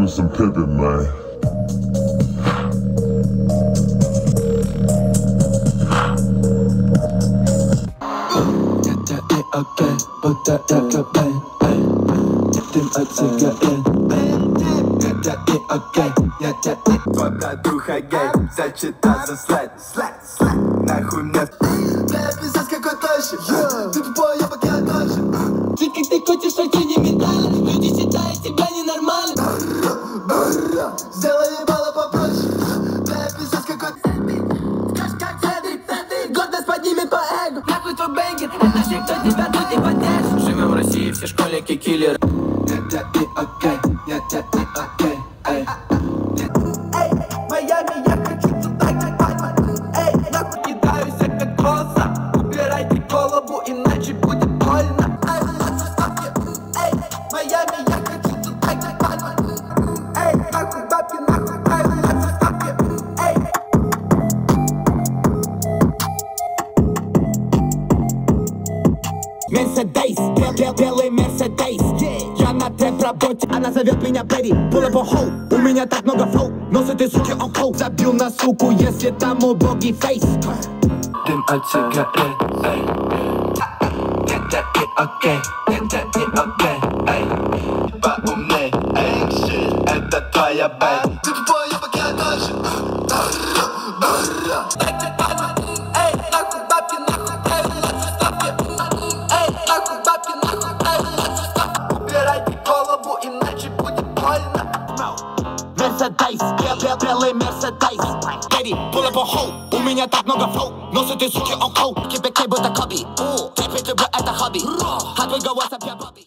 me some pimpin', man. Okay, but that bang, tym odcygain. Okay, Твой братуха гей, зачита за слэт. Нахуй мне бля, пиздец какой тощий. Ты тупой, я пока тоже. Жить как ты хочешь, очень не медально. Люди считают тебя ненормальным. Сделай ебало попроще. Бля, пиздец какой. Скажешь как Седрик, гордость поднимет по эго. Нахуй твой бэнгер, это же кто тебя тут не поддержит. Живем в России, все школьники киллеры. Окей, окей, эй. Майами, я хочу туда, эй, нахуй кидаюсь, как коса. Убирайте голову, иначе будет больно. Эй, Майами, я хочу туда, эй, нахуй бабки, эй. Мерседес, белый Мерседес. Я на тэп-работе, она зовет меня Берри. Pull up a hole, у меня так много флоу. Но с этой суки он хоу. Забил на суку, если там убогий фейс. Дым от сигарет, эй. Это не окей, эй. Поумней, эй, shit, это твоя бэйб. Ты тупой, я пока тоже. Эй, нахуй бабки, эй, нахуй бабки, убирайте голову, иначе будет больно. Мерседес, белый Мерседес. Берри, pull up a hole, у меня так много флоу. Но с этой суки он хоу. Кипяки будто Коби. Теперь тебе это хобби. А твой голос опять Бобби.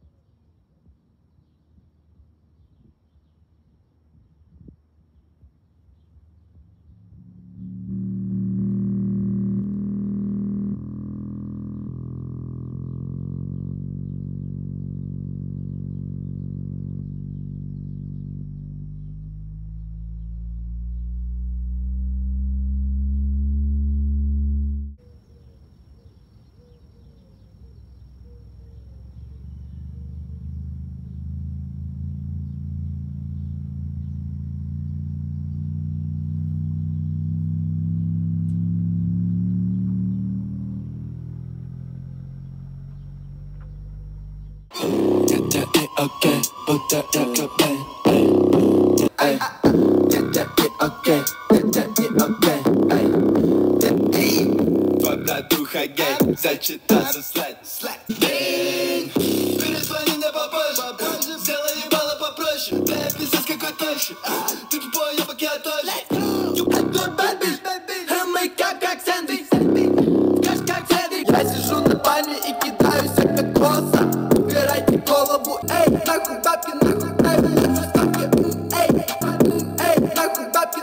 Okay, будто я капен, эй. Это не окей, эй. Твой братуха гей, зачита за слэт. Перезвони мне попозже, сделай ебало попроще. Бля, пиздец какой тощий. Ты тупой, я пока тоже. You got good bad bitch, мы как сэндвич. Скажешь как Седрик. Я сижу на пальме и кидаюсь, как коса. Убирайте голову, эй, нахуй бабки, эй, нахуй бабки,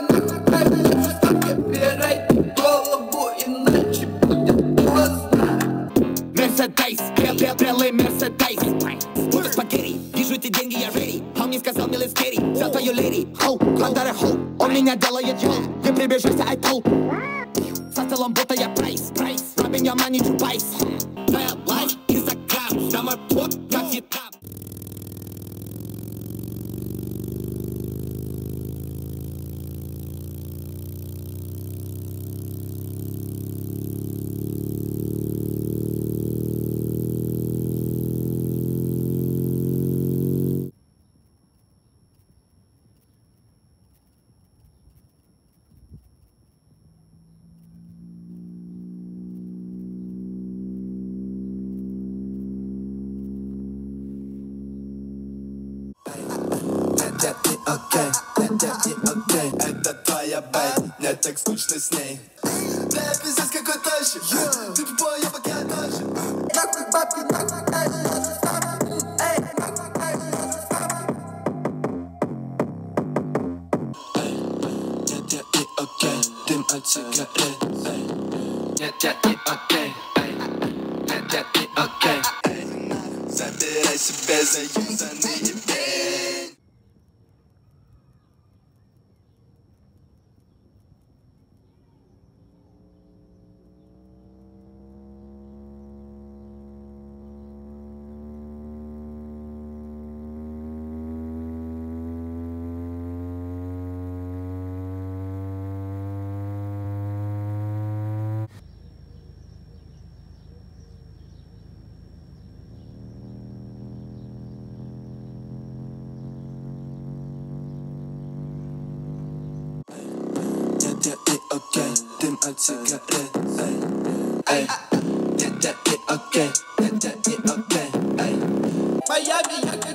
убирайте голову, иначе будет поздно. Мерседес, белый Мерседес. Будто спагетти, вижу эти деньги, я ready. Он мне сказал, милый скери, за твою леди. Хоу, квадратный хоу, он меня делает чел. Ты прибежишься, I told. Со столом будто я прайс. Rubbing your money to price. Твоя life is a crap, да мой пот, как хит-хап. Окей, это твоя бэйб, мне так скучно с ней. Бля, пиздец какой тощий. Ты тупой, я пока тоже. Нахуй бабки, эй, Нет, не окей, дым от сигарет. Нет, не окей, нет, не окей. забирай себе заюзанные бей. der geht okay, dünn als Zigarette, ey, ey, der geht okay, der geht okay, ey. Miami,